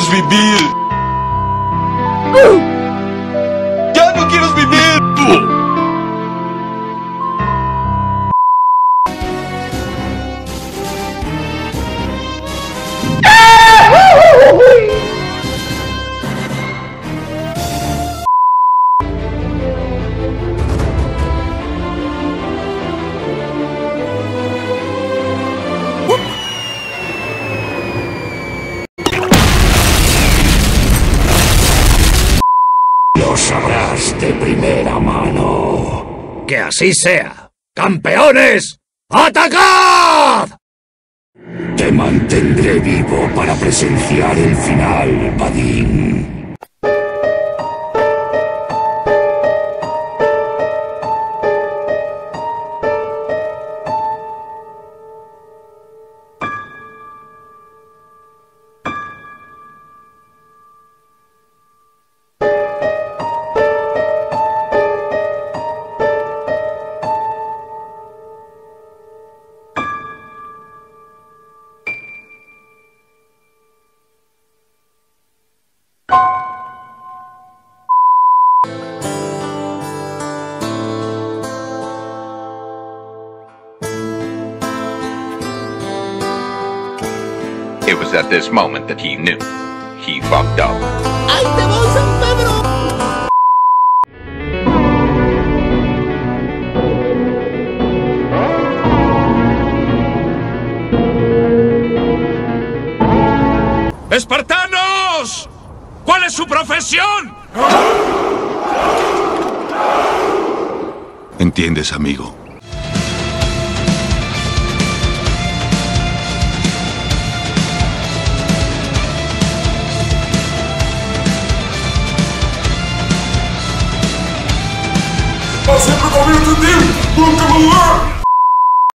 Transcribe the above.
quieres vivir. ¡Ya no quieres vivir! Lo sabrás de primera mano. ¡Que así sea! ¡Campeones! ¡Atacad! Te mantendré vivo para presenciar el final, Vadín. It was at this moment that he knew. He fucked up. ¡Ahí te voy, San Pedro! ¡Espartanos! ¿Cuál es su profesión? ¿Entiendes, amigo? Siempre confío en ti, nunca me